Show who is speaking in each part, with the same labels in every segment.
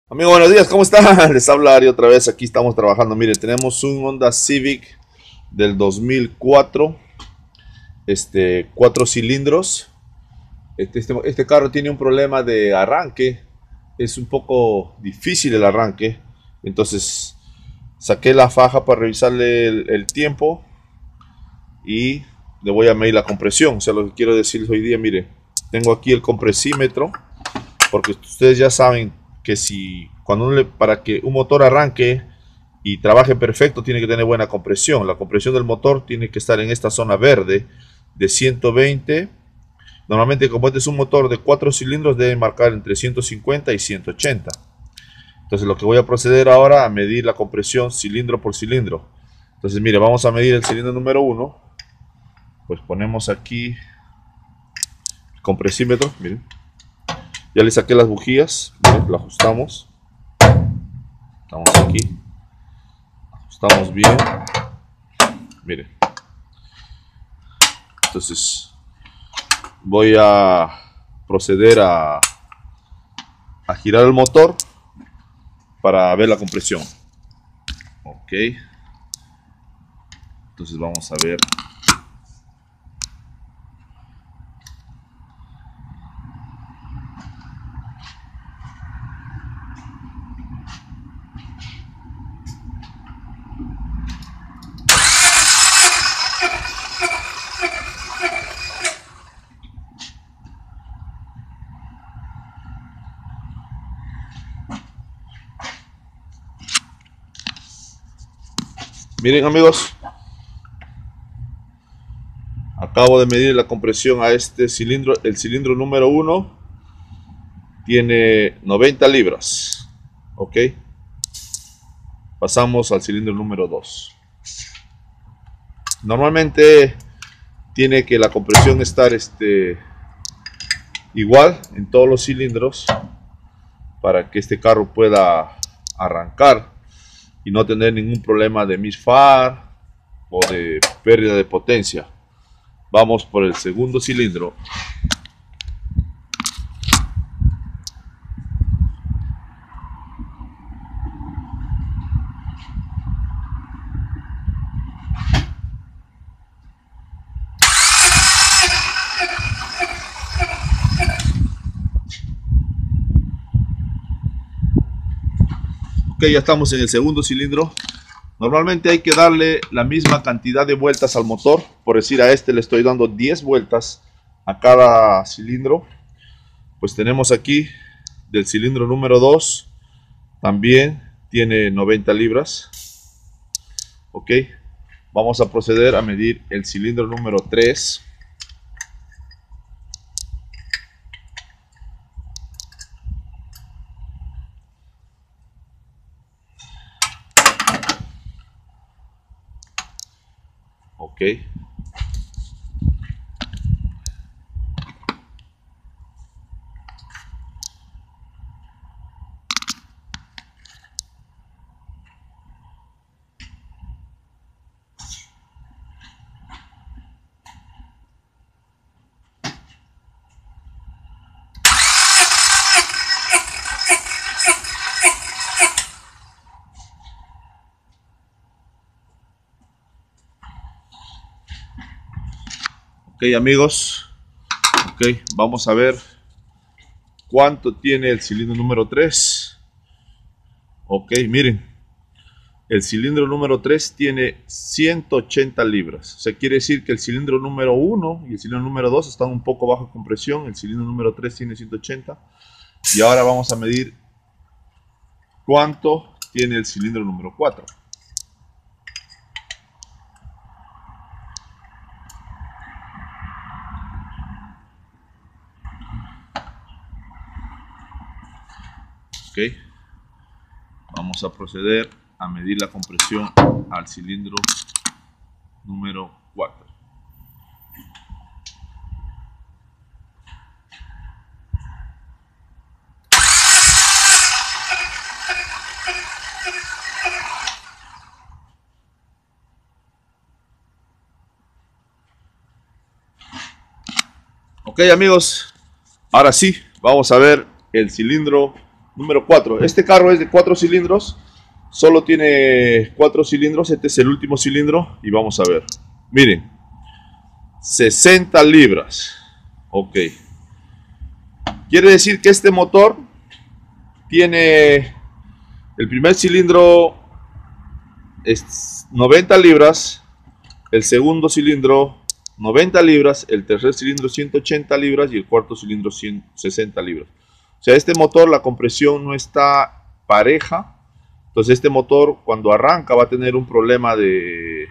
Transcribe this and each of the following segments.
Speaker 1: Amigo, buenos días, ¿cómo están? Les habla Ari otra vez, aquí estamos trabajando. Miren, tenemos un Honda Civic del 2004, 4 cilindros. Este carro tiene un problema de arranque, es un poco difícil el arranque, entonces saqué la faja para revisarle el tiempo y le voy a medir la compresión. O sea, lo que quiero decirles hoy día, mire, tengo aquí el compresímetro, porque ustedes ya saben que si para que un motor arranque y trabaje perfecto tiene que tener buena compresión. La compresión del motor tiene que estar en esta zona verde de 120. Normalmente, como este es un motor de 4 cilindros, debe marcar entre 150 y 180. Entonces lo que voy a proceder ahora a medir la compresión cilindro por cilindro. Entonces mire, vamos a medir el cilindro número 1. Pues ponemos aquí el compresímetro, miren. Ya le saqué las bujías, miren, lo ajustamos. Estamos aquí, ajustamos bien. Miren, entonces voy a proceder a girar el motor para ver la compresión. Ok, entonces vamos a ver. Miren amigos, acabo de medir la compresión a este cilindro. El cilindro número 1 tiene 90 libras. Ok, pasamos al cilindro número 2. Normalmente tiene que la compresión estar igual en todos los cilindros para que este carro pueda arrancar y no tener ningún problema de misfire o de pérdida de potencia. Vamos por el segundo cilindro. Ok, ya estamos en el segundo cilindro. Normalmente hay que darle la misma cantidad de vueltas al motor. Por decir, a este le estoy dando 10 vueltas a cada cilindro. Pues tenemos aquí del cilindro número 2, también tiene 90 libras. Ok, vamos a proceder a medir el cilindro número 3. Ok, ok amigos, ok, vamos a ver cuánto tiene el cilindro número 3. Ok, miren, el cilindro número 3 tiene 180 libras. O sea, quiere decir que el cilindro número 1 y el cilindro número 2 están un poco bajo compresión. El cilindro número 3 tiene 180. Y ahora vamos a medir cuánto tiene el cilindro número 4. Ok, vamos a proceder a medir la compresión al cilindro número 4. Ok amigos, ahora sí, vamos a ver el cilindro Número 4. Este carro es de 4 cilindros. Solo tiene 4 cilindros. Este es el último cilindro. Y vamos a ver. Miren. 60 libras. Ok. Quiere decir que este motor tiene... El primer cilindro es 90 libras. El segundo cilindro 90 libras. El tercer cilindro 180 libras. Y el cuarto cilindro 160 libras. O sea, este motor, la compresión no está pareja. Entonces este motor cuando arranca va a tener un problema de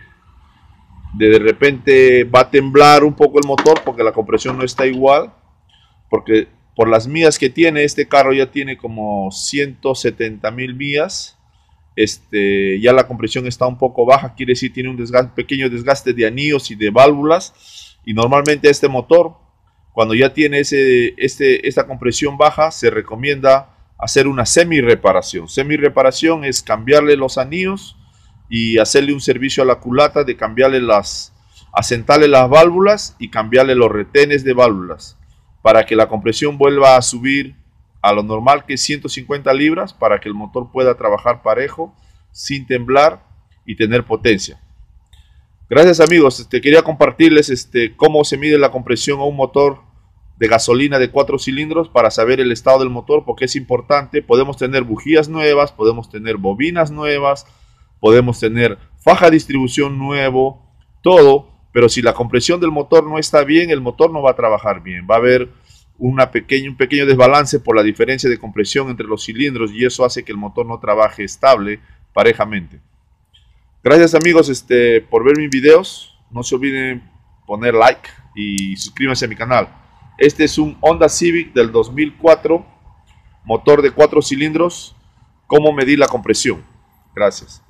Speaker 1: repente va a temblar un poco el motor porque la compresión no está igual. Porque por las millas que tiene, este carro ya tiene como 170,000 millas. Ya la compresión está un poco baja, quiere decir tiene un pequeño desgaste de anillos y de válvulas. Y normalmente este motor, cuando ya tiene esta compresión baja, se recomienda hacer una semi-reparación. Semi-reparación es cambiarle los anillos y hacerle un servicio a la culata de cambiarle asentarle las válvulas y cambiarle los retenes de válvulas para que la compresión vuelva a subir a lo normal, que es 150 libras, para que el motor pueda trabajar parejo, sin temblar y tener potencia. Gracias amigos, quería compartirles cómo se mide la compresión a un motor de gasolina de 4 cilindros para saber el estado del motor, porque es importante. Podemos tener bujías nuevas, podemos tener bobinas nuevas, podemos tener faja de distribución nuevo, todo, pero si la compresión del motor no está bien, el motor no va a trabajar bien. Va a haber un pequeño desbalance por la diferencia de compresión entre los cilindros y eso hace que el motor no trabaje estable, parejamente. Gracias amigos por ver mis videos. No se olviden poner like y suscríbanse a mi canal. Este es un Honda Civic del 2004, motor de 4 cilindros. ¿Cómo medir la compresión? Gracias.